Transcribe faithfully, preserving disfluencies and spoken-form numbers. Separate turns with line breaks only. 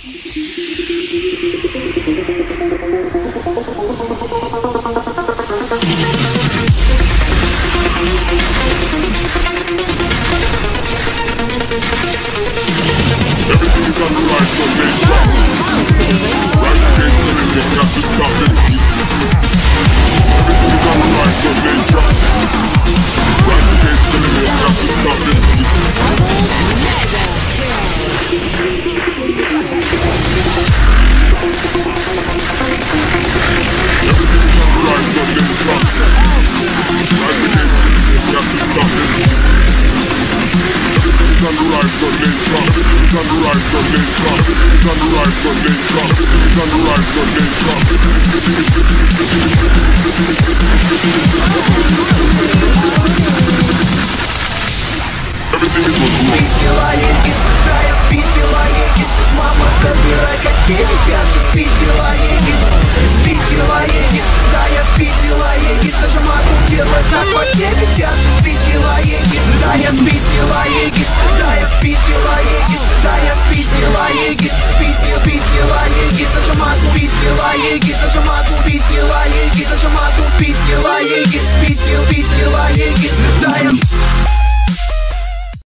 Спиздил Аегис, да я спиздил Аегис. Мама, собирай коктейли, я же спиздил Аегис. Спиздил Аегис, да я спиздил Аегис. Даже могу делать так во все, ведь я же спиздил Аегис. Да я спиздил Аегис, да я спиздил Аегис. Да я спиздил Аегис, спиздил, спиздил Аегис. Даже могу спиздил Аегис, даже могу спиздил Аегис. Даже могу спиздил Аегис, спиздил, спиздил Аегис. Да я